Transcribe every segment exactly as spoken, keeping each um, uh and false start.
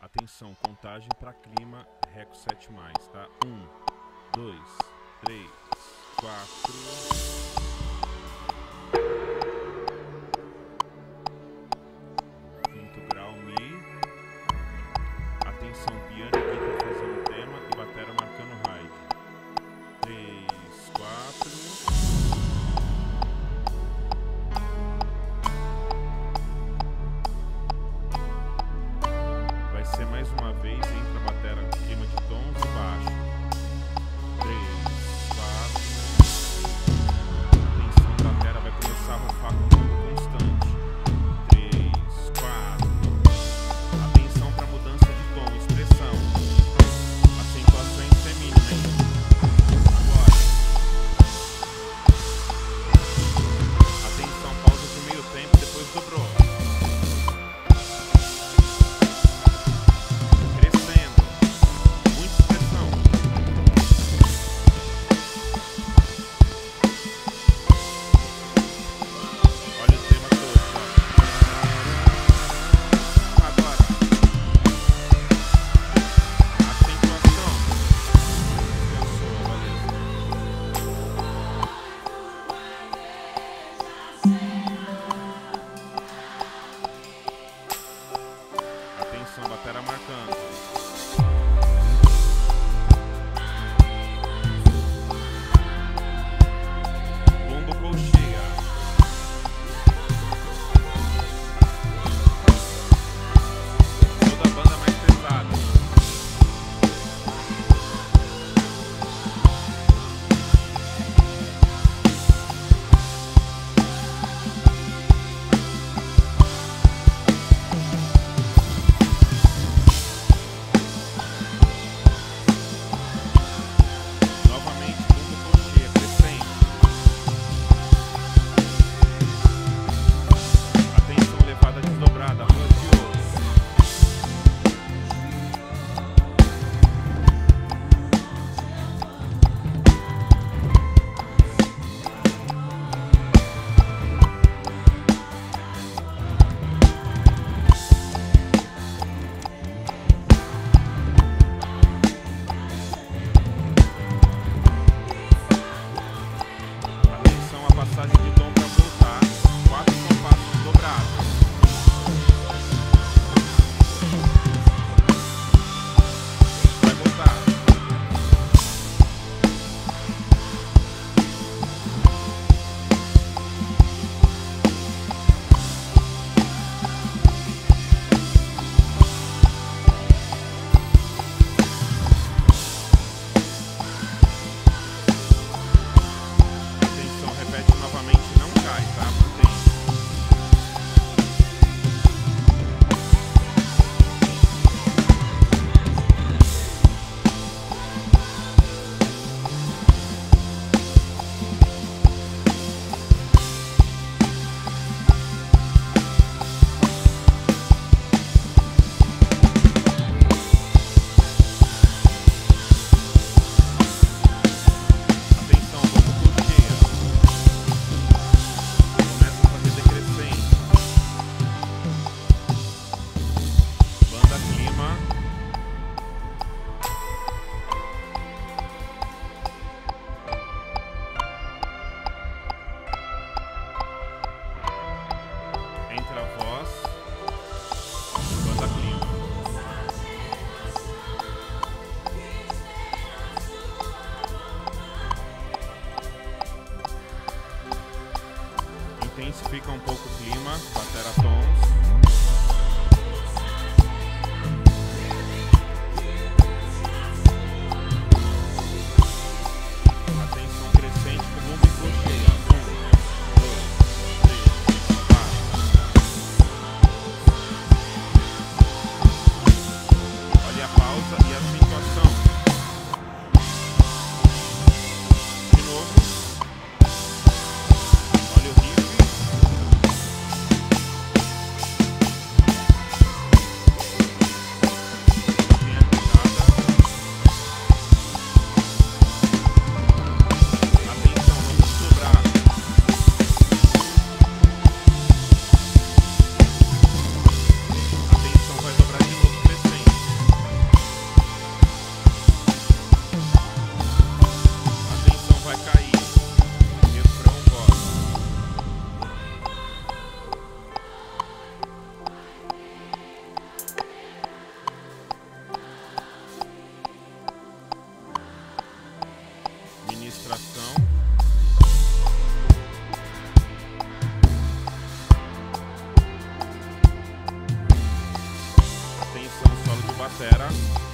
Atenção, contagem para clima, Reco sete mais, tá? Um, dois, três, quatro. Quinto grau, Mi. Atenção, piano e guitarra fazendo o tema e batera marcando ride. Três, quatro. Vai ser mais uma vez, entra a batera clima de tons e baixo. Três, quatro. Atenção, a batera vai começar a rufar com tempo constante. Três, quatro. Atenção para mudança de tom, expressão. Acentuação em semínima, hein? Agora. Atenção, pausa de meio tempo, depois dobrou. Atenção, batera marcando. Bombo colcheia. Toda a banda mais pesada. batera.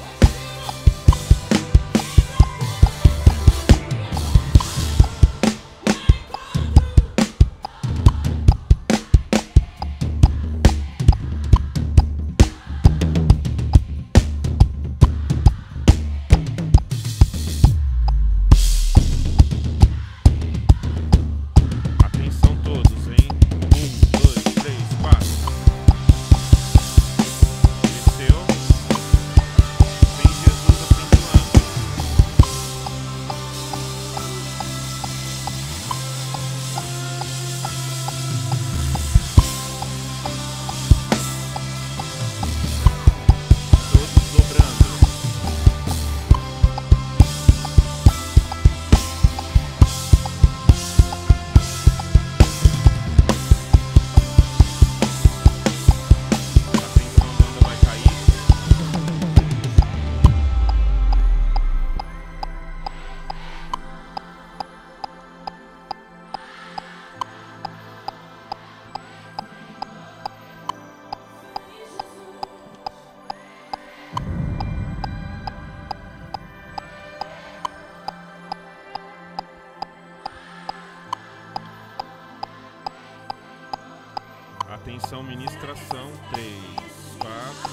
Atenção, ministração. Três, quatro.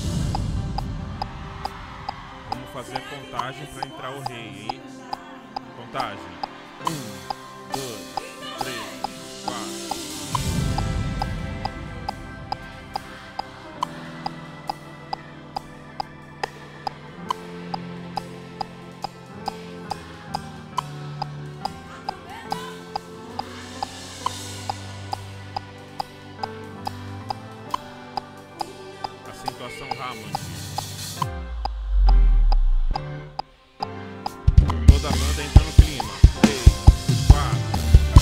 Vamos fazer a contagem para entrar o rei, hein? Contagem. Um, dois, três, quatro. Acentuação Hammond. Toda a banda entra no clima. Três, quatro.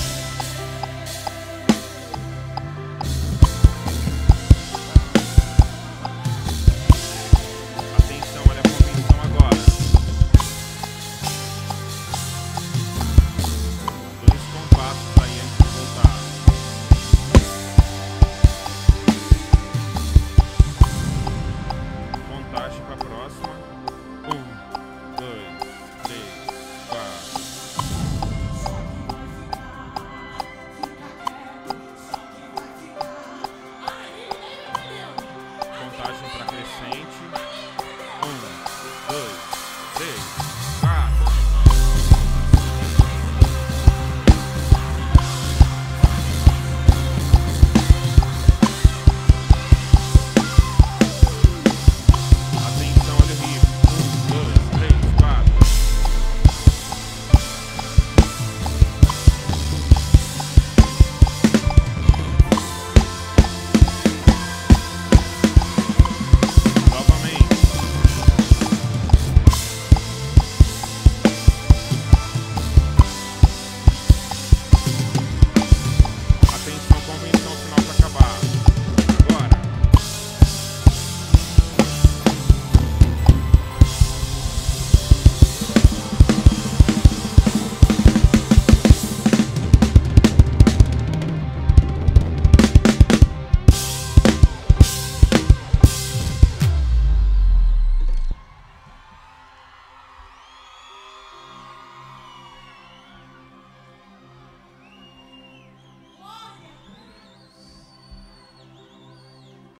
Atenção, olha a convenção agora. Dois compassos aí antes de voltar. Contagem para a próxima. Um, dois, três, quatro. Contagem para crescente.